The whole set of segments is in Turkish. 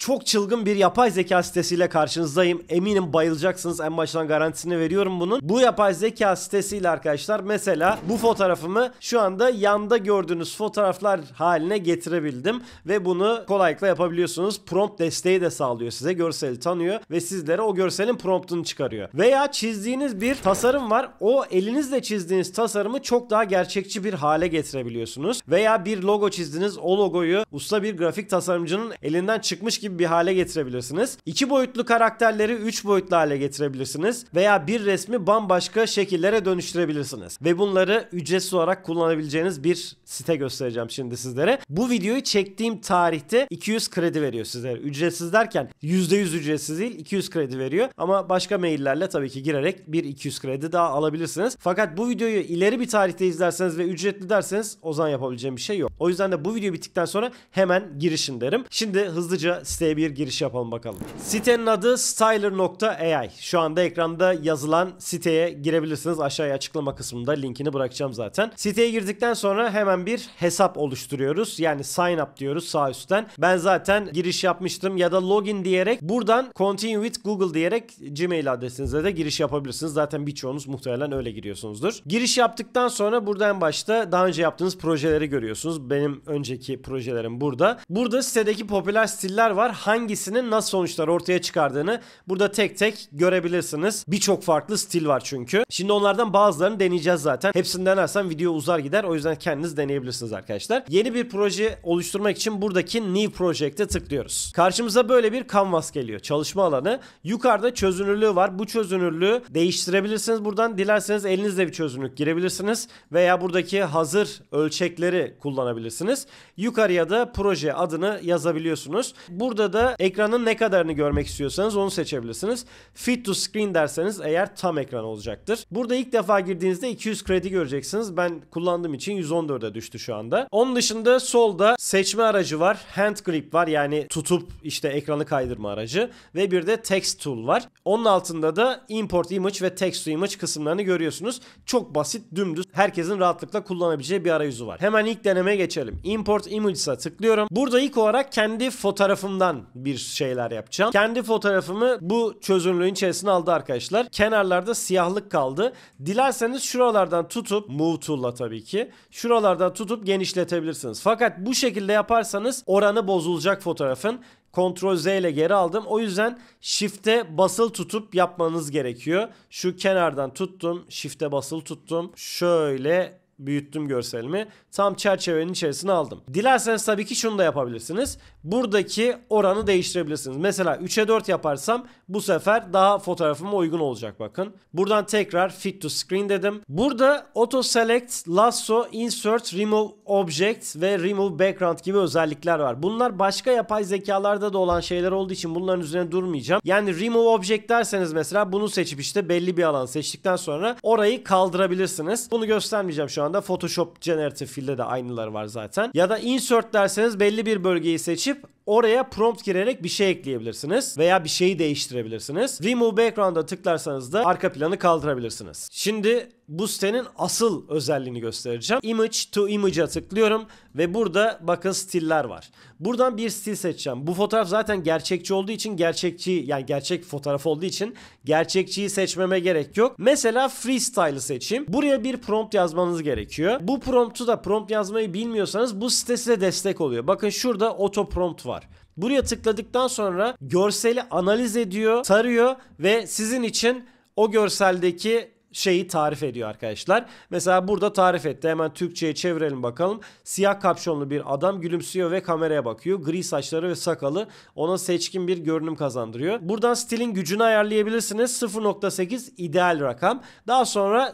çok çılgın bir yapay zeka sitesiyle karşınızdayım. Eminim bayılacaksınız. En baştan garantisini veriyorum bunun. Bu yapay zeka sitesiyle arkadaşlar mesela bu fotoğrafımı şu anda yanda gördüğünüz fotoğraflar haline getirebildim ve bunu kolaylıkla yapabiliyorsunuz. Prompt desteği de sağlıyor size. Görseli tanıyor ve sizlere o görselin promptunu çıkarıyor. Veya çizdiğiniz bir tasarım var. O elinizle çizdiğiniz tasarımı çok daha gerçekçi bir hale getirebiliyorsunuz. Veya bir logo çizdiniz. O logoyu usta bir grafik tasarımcının elinden çıkmış gibi bir hale getirebilirsiniz. 2 boyutlu karakterleri 3 boyutlu hale getirebilirsiniz. Veya bir resmi bambaşka şekillere dönüştürebilirsiniz. Ve bunları ücretsiz olarak kullanabileceğiniz bir site göstereceğim şimdi sizlere. Bu videoyu çektiğim tarihte 200 kredi veriyor sizlere. Ücretsiz derken %100 ücretsiz değil, 200 kredi veriyor. Ama başka maillerle tabii ki girerek bir 200 kredi daha alabilirsiniz. Fakat bu videoyu ileri bir tarihte izlerseniz ve ücretli derseniz o zaman yapabileceğim bir şey yok. O yüzden de bu video bittikten sonra hemen girişin derim. Şimdi hızlıca siteye bir giriş yapalım bakalım. Sitenin adı styler.ai. Şu anda ekranda yazılan siteye girebilirsiniz. Aşağıya açıklama kısmında linkini bırakacağım zaten. Siteye girdikten sonra hemen bir hesap oluşturuyoruz. Yani sign up diyoruz sağ üstten. Ben zaten giriş yapmıştım ya da login diyerek buradan continue with Google diyerek Gmail adresinize de giriş yapabilirsiniz. Zaten birçoğunuz muhtemelen öyle giriyorsunuzdur. Giriş yaptıktan sonra burada en başta daha önce yaptığınız projeleri görüyorsunuz. Benim önceki projelerim burada. Burada sitedeki popüler stiller var. Hangisinin nasıl sonuçlar ortaya çıkardığını burada tek tek görebilirsiniz. Birçok farklı stil var çünkü. Şimdi onlardan bazılarını deneyeceğiz zaten. Hepsini denersem video uzar gider. O yüzden kendiniz deneyebilirsiniz arkadaşlar. Yeni bir proje oluşturmak için buradaki New Project'e tıklıyoruz. Karşımıza böyle bir canvas geliyor. Çalışma alanı. Yukarıda çözünürlüğü var. Bu çözünürlüğü değiştirebilirsiniz buradan. Dilerseniz elinizle bir çözünürlük girebilirsiniz. Veya buradaki hazır ölçekleri kullanabilirsiniz. Yukarıya da proje adını yazabiliyorsunuz. Burada da ekranın ne kadarını görmek istiyorsanız onu seçebilirsiniz. Fit to screen derseniz eğer tam ekran olacaktır. Burada ilk defa girdiğinizde 200 kredi göreceksiniz. Ben kullandığım için 114'e düştü şu anda. Onun dışında solda seçme aracı var. Hand grip var. Yani tutup işte ekranı kaydırma aracı. Ve bir de text tool var. Onun altında da import image ve text to image kısımlarını görüyorsunuz. Çok basit, dümdüz. Herkesin rahatlıkla kullanabileceği bir arayüzü var. Hemen ilk denemeye geçelim. Import image'a tıklıyorum. Burada ilk olarak kendi fotoğrafımdan bir şeyler yapacağım. Kendi fotoğrafımı bu çözünürlüğün içerisine aldı arkadaşlar. Kenarlarda siyahlık kaldı. Dilerseniz şuralardan tutup, move tool'la tabii ki, şuralardan tutup genişletebilirsiniz. Fakat bu şekilde yaparsanız oranı bozulacak fotoğrafın. Ctrl Z ile geri aldım. O yüzden Shift'e basılı tutup yapmanız gerekiyor. Şu kenardan tuttum. Shift'e basılı tuttum. Şöyle büyüttüm görselimi. Tam çerçevenin içerisine aldım. Dilerseniz tabii ki şunu da yapabilirsiniz. Buradaki oranı değiştirebilirsiniz. Mesela 3'e 4 yaparsam bu sefer daha fotoğrafıma uygun olacak bakın. Buradan tekrar fit to screen dedim. Burada auto select, lasso, insert, remove object ve remove background gibi özellikler var. Bunlar başka yapay zekalarda da olan şeyler olduğu için bunların üzerine durmayacağım. Yani remove object derseniz mesela bunu seçip işte belli bir alan seçtikten sonra orayı kaldırabilirsiniz. Bunu göstermeyeceğim şu anda. Photoshop Generative Fill'de de aynıları var zaten. Ya da insert derseniz belli bir bölgeyi seçip oraya prompt girerek bir şey ekleyebilirsiniz veya bir şeyi değiştirebilirsiniz. Remove Background'a tıklarsanız da arka planı kaldırabilirsiniz. Şimdi bu sitenin asıl özelliğini göstereceğim. Image to Image'a tıklıyorum ve burada bakın stiller var. Buradan bir stil seçeceğim. Bu fotoğraf zaten gerçekçi olduğu için yani gerçek fotoğraf olduğu için gerçekçiyi seçmeme gerek yok. Mesela Freestyle'ı seçeyim. Buraya bir prompt yazmanız gerekiyor. Bu promptu da prompt yazmayı bilmiyorsanız bu site size destek oluyor. Bakın şurada auto prompt var. Buraya tıkladıktan sonra görseli analiz ediyor, tarıyor ve sizin için o görseldeki şeyi tarif ediyor arkadaşlar. Mesela burada tarif etti. Hemen Türkçe'ye çevirelim bakalım. Siyah kapşonlu bir adam gülümsüyor ve kameraya bakıyor. Gri saçları ve sakalı ona seçkin bir görünüm kazandırıyor. Buradan stilin gücünü ayarlayabilirsiniz. 0.8 ideal rakam. Daha sonra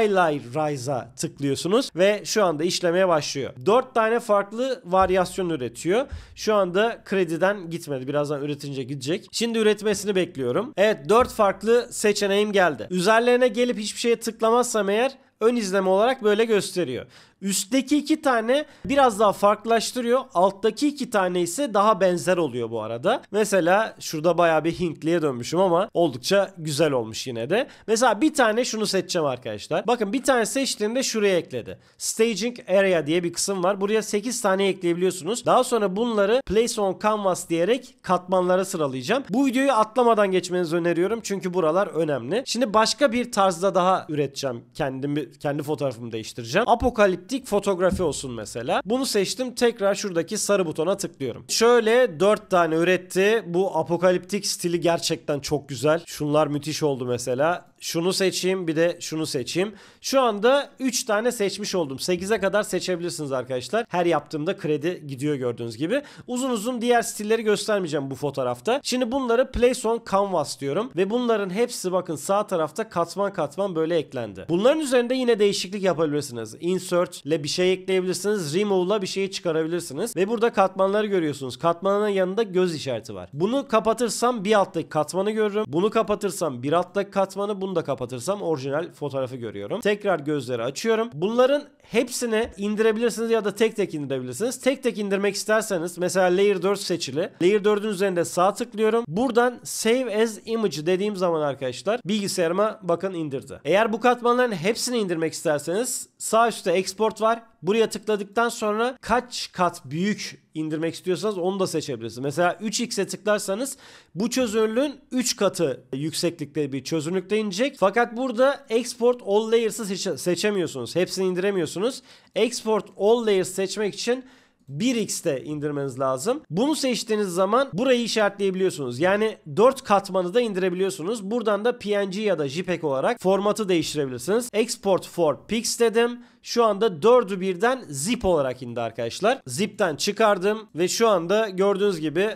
Stylize'a tıklıyorsunuz ve şu anda işlemeye başlıyor. 4 tane farklı varyasyon üretiyor. Şu anda krediden gitmedi. Birazdan üretince gidecek. Şimdi üretmesini bekliyorum. Evet, 4 farklı seçeneğim geldi. Üzerlerine gelip hiçbir şeye tıklamazsam eğer ön izleme olarak böyle gösteriyor. Üstteki 2 tane biraz daha farklılaştırıyor. Alttaki 2 tane ise daha benzer oluyor bu arada. Mesela şurada bayağı bir Hintliye dönmüşüm ama oldukça güzel olmuş yine de. Mesela bir tane şunu seçeceğim arkadaşlar. Bakın bir tane seçtiğimde şuraya ekledi. Staging Area diye bir kısım var. Buraya 8 tane ekleyebiliyorsunuz. Daha sonra bunları Place on Canvas diyerek katmanlara sıralayacağım. Bu videoyu atlamadan geçmenizi öneriyorum. Çünkü buralar önemli. Şimdi başka bir tarzda daha üreteceğim. Kendi fotoğrafımı değiştireceğim. Apokaliptik fotoğrafi olsun mesela. Bunu seçtim. Tekrar şuradaki sarı butona tıklıyorum. Şöyle 4 tane üretti. Bu apokaliptik stili gerçekten çok güzel. Şunlar müthiş oldu mesela. Şunu seçeyim, bir de şunu seçeyim. Şu anda 3 tane seçmiş oldum. 8'e kadar seçebilirsiniz arkadaşlar. Her yaptığımda kredi gidiyor gördüğünüz gibi. Uzun uzun diğer stilleri göstermeyeceğim bu fotoğrafta. Şimdi bunları Place on Canvas diyorum. Ve bunların hepsi bakın sağ tarafta katman katman böyle eklendi. Bunların üzerinde yine değişiklik yapabilirsiniz. Insert ile bir şey ekleyebilirsiniz. Remove ile bir şeyi çıkarabilirsiniz. Ve burada katmanları görüyorsunuz. Katmanın yanında göz işareti var. Bunu kapatırsam bir alttaki katmanı görürüm. Bunu kapatırsam bir alttaki katmanı, bunu da kapatırsam orijinal fotoğrafı görüyorum. Tekrar gözleri açıyorum. Bunların hepsini indirebilirsiniz ya da tek tek indirebilirsiniz. Tek tek indirmek isterseniz mesela Layer 4 seçili. Layer 4'ün üzerinde sağ tıklıyorum. Buradan Save as Image dediğim zaman arkadaşlar bilgisayarıma bakın indirdi. Eğer bu katmanların hepsini indirmek isterseniz sağ üstte Export var. Buraya tıkladıktan sonra kaç kat büyük indirmek istiyorsanız onu da seçebilirsiniz. Mesela 3x'e tıklarsanız bu çözünürlüğün 3 katı yükseklikte bir çözünürlükte inecek. Fakat burada Export All Layers'ı seçemiyorsunuz. Hepsini indiremiyorsunuz. Export All Layers seçmek için 1x'te indirmeniz lazım. Bunu seçtiğiniz zaman burayı işaretleyebiliyorsunuz. Yani 4 katmanı da indirebiliyorsunuz. Buradan da PNG ya da JPEG olarak formatı değiştirebilirsiniz. Export for Pics dedim. Şu anda 4'ü birden zip olarak indi arkadaşlar. Zip'ten çıkardım ve şu anda gördüğünüz gibi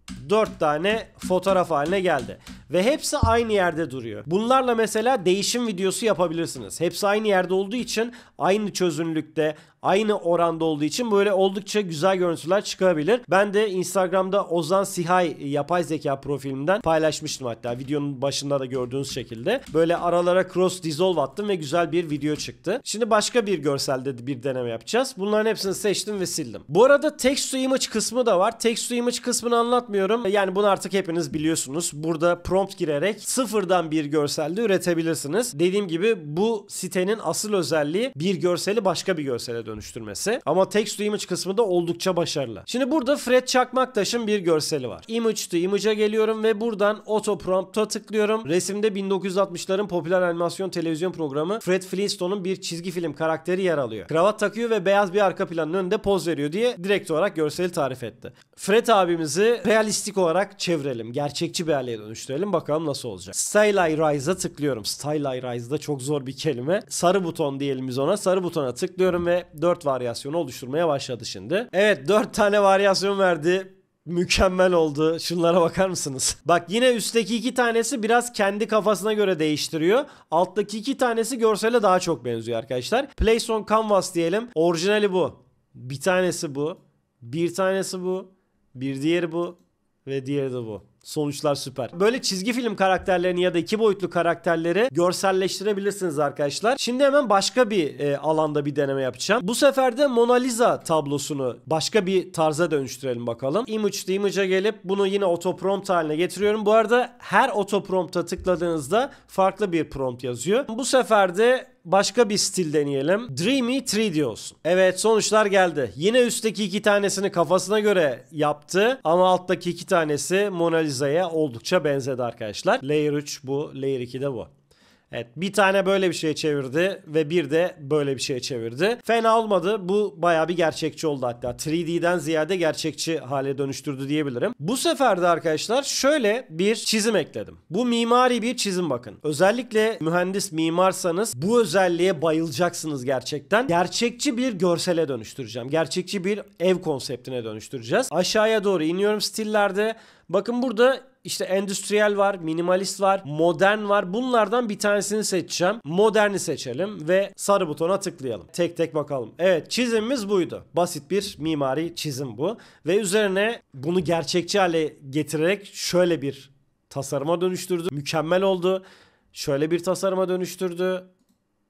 4 tane fotoğraf haline geldi. Ve hepsi aynı yerde duruyor. Bunlarla mesela değişim videosu yapabilirsiniz. Hepsi aynı yerde olduğu için, aynı çözünürlükte, aynı oranda olduğu için böyle oldukça güzel görüntüler çıkabilir. Ben de Instagram'da Ozan Sihay yapay zeka profilimden paylaşmıştım hatta. Videonun başında da gördüğünüz şekilde. Böyle aralara cross dissolve attım ve güzel bir video çıktı. Şimdi başka bir görselde bir deneme yapacağız. Bunların hepsini seçtim ve sildim. Bu arada text to image kısmı da var. Text to image kısmını anlatmıyorum. Yani bunu artık hepiniz biliyorsunuz. Burada prompt girerek sıfırdan bir görselde üretebilirsiniz. Dediğim gibi bu sitenin asıl özelliği bir görseli başka bir görsele dönüştürmesi. Ama text to image kısmı da oldukça başarılı. Şimdi burada Fred Çakmaktaş'ın bir görseli var. Image to image'a geliyorum ve buradan auto prompt'a tıklıyorum. Resimde 1960'ların popüler animasyon televizyon programı Fred Flintstone'un bir çizgi film karakteri yer alıyor. Kravat takıyor ve beyaz bir arka planın önünde poz veriyor diye direkt olarak görseli tarif etti. Fred abimizi realistik olarak çevirelim. Gerçekçi bir hale dönüştürelim. Bakalım nasıl olacak. Stylize'a tıklıyorum. Stylize da çok zor bir kelime. Sarı buton diyelim biz ona. Sarı butona tıklıyorum ve 4 varyasyonu oluşturmaya başladı şimdi. Evet 4 tane varyasyon verdi. Mükemmel oldu. Şunlara bakar mısınız? Bak yine üstteki 2 tanesi biraz kendi kafasına göre değiştiriyor. Alttaki 2 tanesi görsele daha çok benziyor arkadaşlar. Place on Canvas diyelim. Orijinali bu. Bir tanesi bu. Bir tanesi bu. Bir diğeri bu. Ve diğeri de bu. Sonuçlar süper. Böyle çizgi film karakterlerini ya da 2 boyutlu karakterleri görselleştirebilirsiniz arkadaşlar. Şimdi hemen başka bir alanda bir deneme yapacağım. Bu sefer de Mona Lisa tablosunu başka bir tarza dönüştürelim bakalım. Image to image'a gelip bunu yine auto prompt haline getiriyorum. Bu arada her auto prompt'a tıkladığınızda farklı bir prompt yazıyor. Bu sefer de başka bir stil deneyelim. Dreamy 3D olsun. Evet sonuçlar geldi. Yine üstteki 2 tanesini kafasına göre yaptı. Ama alttaki 2 tanesi Mona Lisa'ya oldukça benzedi arkadaşlar. Layer 3 bu. Layer 2 de bu. Evet bir tane böyle bir şey çevirdi ve bir de böyle bir şey çevirdi. Fena olmadı. Bu bayağı bir gerçekçi oldu hatta. 3D'den ziyade gerçekçi hale dönüştürdü diyebilirim. Bu sefer de arkadaşlar şöyle bir çizim ekledim. Bu mimari bir çizim bakın. Özellikle mühendis mimarsanız bu özelliğe bayılacaksınız gerçekten. Gerçekçi bir görsele dönüştüreceğim. Gerçekçi bir ev konseptine dönüştüreceğiz. Aşağıya doğru iniyorum stillerde. Bakın burada işte endüstriyel var, minimalist var, modern var. Bunlardan bir tanesini seçeceğim. Moderni seçelim ve sarı butona tıklayalım. Tek tek bakalım. Evet çizimimiz buydu. Basit bir mimari çizim bu. Ve üzerine bunu gerçekçi hale getirerek şöyle bir tasarıma dönüştürdü. Mükemmel oldu. Şöyle bir tasarıma dönüştürdü.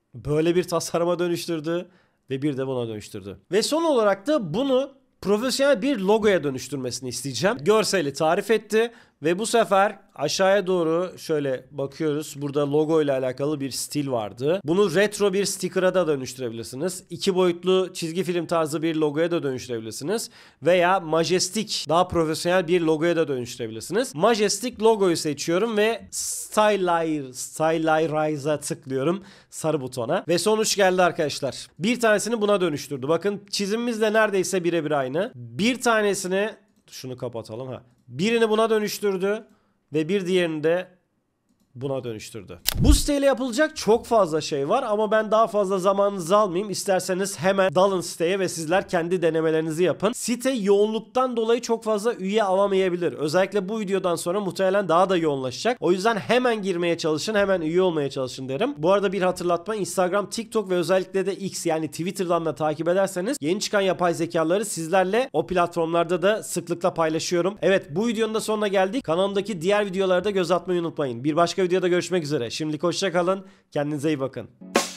Böyle bir tasarıma dönüştürdü ve bir de buna dönüştürdü. Ve son olarak da bunu profesyonel bir logoya dönüştürmesini isteyeceğim. Görseli tarif etti ve bu sefer aşağıya doğru şöyle bakıyoruz. Burada logo ile alakalı bir stil vardı. Bunu retro bir sticker'a da dönüştürebilirsiniz. 2 boyutlu çizgi film tarzı bir logoya da dönüştürebilirsiniz. Veya Majestic, daha profesyonel bir logoya da dönüştürebilirsiniz. Majestic logoyu seçiyorum ve Stylize'a tıklıyorum sarı butona. Ve sonuç geldi arkadaşlar. Bir tanesini buna dönüştürdü. Bakın çizimimizle neredeyse birebir aynı. Bir tanesini, şunu kapatalım ha. Birini buna dönüştürdü ve bir diğerini de buna dönüştürdü. Bu siteyle yapılacak çok fazla şey var ama ben daha fazla zamanınızı almayayım. İsterseniz hemen dalın siteye ve sizler kendi denemelerinizi yapın. Site yoğunluktan dolayı çok fazla üye alamayabilir. Özellikle bu videodan sonra muhtemelen daha da yoğunlaşacak. O yüzden hemen girmeye çalışın, hemen üye olmaya çalışın derim. Bu arada bir hatırlatma, Instagram, TikTok ve özellikle de X yani Twitter'dan da takip ederseniz yeni çıkan yapay zekaları sizlerle o platformlarda da sıklıkla paylaşıyorum. Evet, bu videonun da sonuna geldik. Kanalımdaki diğer videolara da göz atmayı unutmayın. Bir başka videoda görüşmek üzere. Şimdilik hoşça kalın. Kendinize iyi bakın.